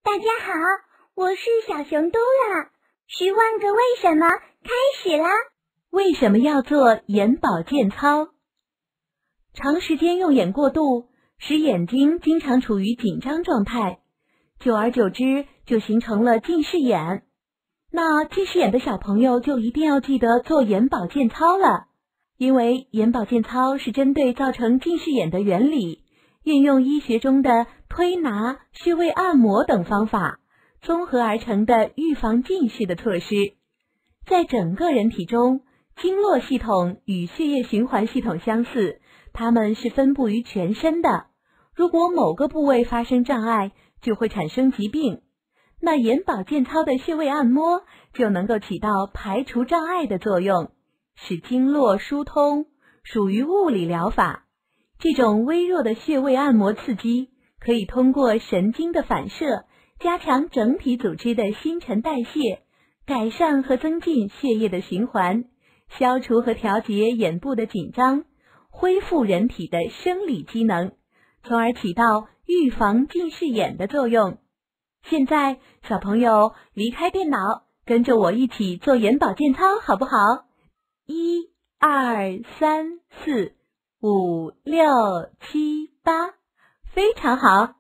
大家好，我是小熊嘟啦。10万个为什么开始啦！ 为什么要做眼保健操？长时间用眼过度，使眼睛经常处于紧张状态，久而久之就形成了近视眼。那近视眼的小朋友就一定要记得做眼保健操了，因为眼保健操是针对造成近视眼的原理，运用医学中的推拿、穴位按摩等方法，综合而成的预防近视的措施。在整个人体中，经络系统与血液循环系统相似，它们是分布于全身的。如果某个部位发生障碍，就会产生疾病。那眼保健操的穴位按摩就能够起到排除障碍的作用，使经络疏通，属于物理疗法。这种微弱的穴位按摩刺激，可以通过神经的反射，加强整体组织的新陈代谢，改善和增进血液的循环，消除和调节眼部的紧张，恢复人体的生理机能，从而起到预防近视眼的作用。现在，小朋友离开电脑，跟着我一起做眼保健操好不好？1、2、3、4、5、6、7、8，非常好。